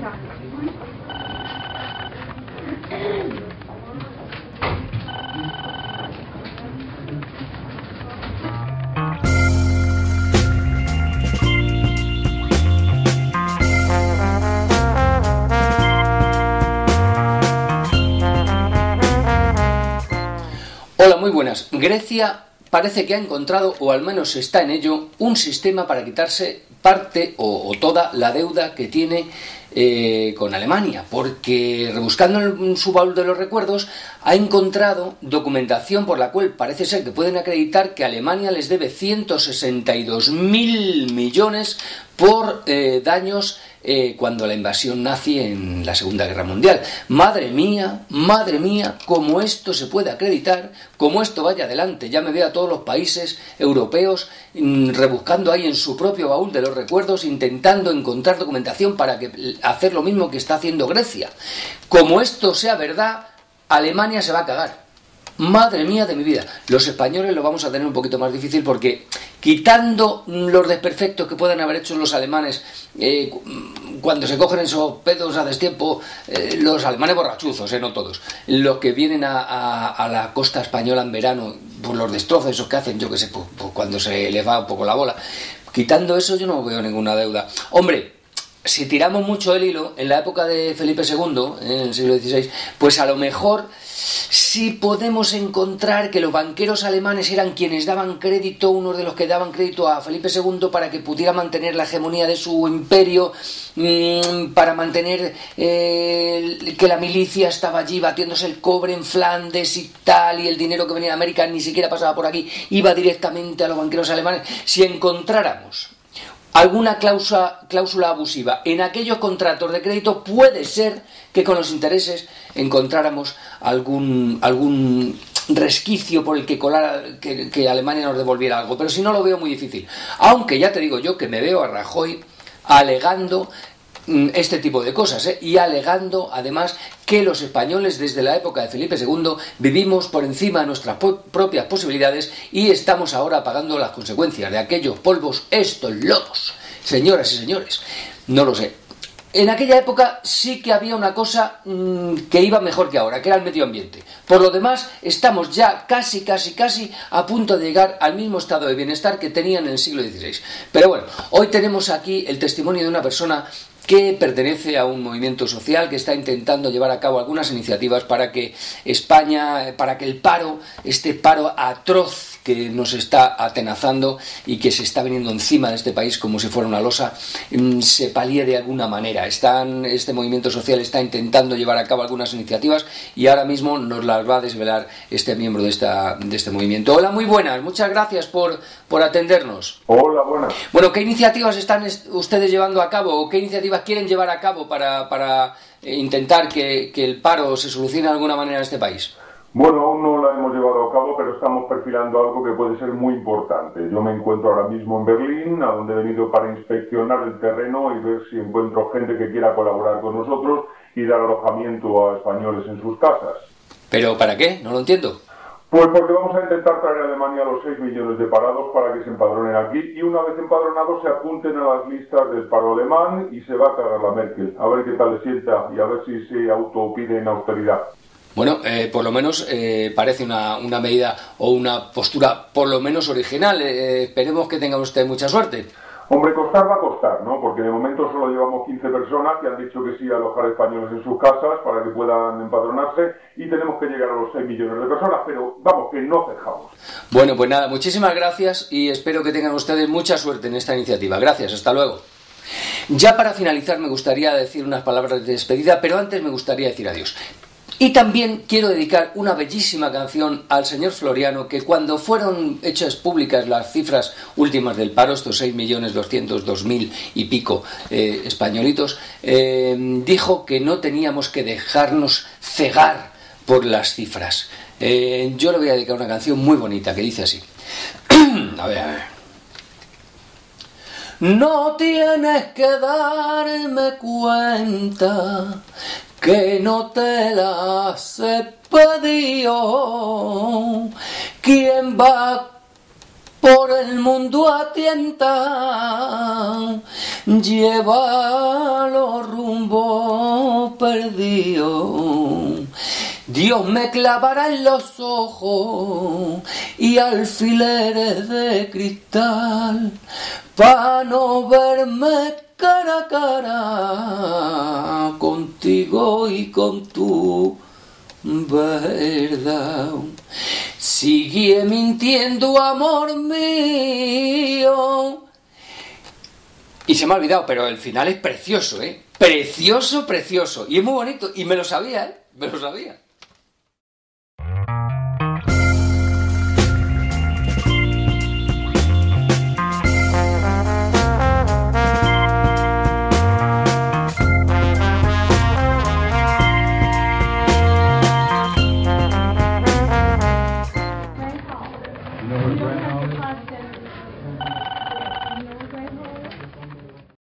Hola, muy buenas. Grecia parece que ha encontrado, o al menos está en ello, un sistema para quitarse parte o toda la deuda que tiene con Alemania, porque rebuscando en su baúl de los recuerdos ha encontrado documentación por la cual parece ser que pueden acreditar que Alemania les debe 162.000 millones por daños cuando la invasión nazi en la Segunda Guerra Mundial. Madre mía, cómo esto se puede acreditar, cómo esto vaya adelante. Ya me veo a todos los países europeos rebuscando ahí en su propio baúl de los recuerdos, intentando encontrar documentación para hacer lo mismo que está haciendo Grecia. Como esto sea verdad, Alemania se va a cagar. Madre mía de mi vida. Los españoles lo vamos a tener un poquito más difícil porque, quitando los desperfectos que puedan haber hecho los alemanes cuando se cogen esos pedos a destiempo, los alemanes borrachuzos, no todos, los que vienen a la costa española en verano, por los destrozos esos que hacen, yo que sé, pues cuando se les va un poco la bola, quitando eso yo no veo ninguna deuda. Hombre, si tiramos mucho el hilo, en la época de Felipe II, en el siglo XVI, pues a lo mejor sí podemos encontrar que los banqueros alemanes eran quienes daban crédito, unos de los que daban crédito a Felipe II para que pudiera mantener la hegemonía de su imperio, para mantener que la milicia estaba allí batiéndose el cobre en Flandes y tal, y el dinero que venía de América ni siquiera pasaba por aquí, iba directamente a los banqueros alemanes. Si encontráramos alguna cláusula abusiva en aquellos contratos de crédito, puede ser que con los intereses encontráramos algún resquicio por el que colar, que Alemania nos devolviera algo, pero si no lo veo muy difícil. Aunque ya te digo yo que me veo a Rajoy alegando este tipo de cosas, y alegando además que los españoles desde la época de Felipe II vivimos por encima de nuestras propias posibilidades y estamos ahora pagando las consecuencias de aquellos polvos, estos lodos. Señoras y señores, no lo sé. En aquella época sí que había una cosa que iba mejor que ahora, que era el medio ambiente. Por lo demás, estamos ya casi a punto de llegar al mismo estado de bienestar que tenían en el siglo XVI. Pero bueno, hoy tenemos aquí el testimonio de una persona que pertenece a un movimiento social que está intentando llevar a cabo algunas iniciativas para que España, para que el paro, este paro atroz que nos está atenazando y que se está viniendo encima de este país como si fuera una losa, se palíe de alguna manera. Este movimiento social está intentando llevar a cabo algunas iniciativas y ahora mismo nos las va a desvelar este miembro de este movimiento. Hola, muy buenas, muchas gracias por atendernos. Hola, buenas. Bueno, ¿qué iniciativas están ustedes llevando a cabo o qué iniciativas quieren llevar a cabo para intentar que el paro se solucione de alguna manera en este país? Bueno, aún no la hemos llevado a cabo, pero estamos perfilando algo que puede ser muy importante. Yo me encuentro ahora mismo en Berlín, a donde he venido para inspeccionar el terreno y ver si encuentro gente que quiera colaborar con nosotros y dar alojamiento a españoles en sus casas. ¿Pero para qué? No lo entiendo. Pues porque vamos a intentar traer a Alemania a los 6 millones de parados para que se empadronen aquí y una vez empadronados se apunten a las listas del paro alemán y se va a cagar la Merkel. A ver qué tal le sienta y a ver si se autopiden austeridad. Bueno, por lo menos parece una medida o una postura por lo menos original. Esperemos que tenga usted mucha suerte. Hombre, costar va a costar, ¿no? Porque de momento solo llevamos 15 personas que han dicho que sí a alojar españoles en sus casas para que puedan empadronarse y tenemos que llegar a los 6 millones de personas, pero vamos, que no cejamos. Bueno, pues nada, muchísimas gracias y espero que tengan ustedes mucha suerte en esta iniciativa. Gracias, hasta luego. Ya para finalizar me gustaría decir unas palabras de despedida, pero antes me gustaría decir adiós. Y también quiero dedicar una bellísima canción al señor Floriano, que cuando fueron hechas públicas las cifras últimas del paro, estos 6.202.000 y pico españolitos, dijo que no teníamos que dejarnos cegar por las cifras. Yo le voy a dedicar una canción muy bonita que dice así. A ver. No tienes que darme cuenta que no te las he pedido. ¿Quién va por el mundo a tientas? Llévalo rumbo perdido. Dios me clavará en los ojos y alfileres de cristal pa' no verme cara a cara contigo y con tu verdad. Sigue mintiendo, amor mío. Y se me ha olvidado, pero el final es precioso, ¿eh? Precioso, precioso. Y es muy bonito. Y me lo sabía, ¿eh? Me lo sabía.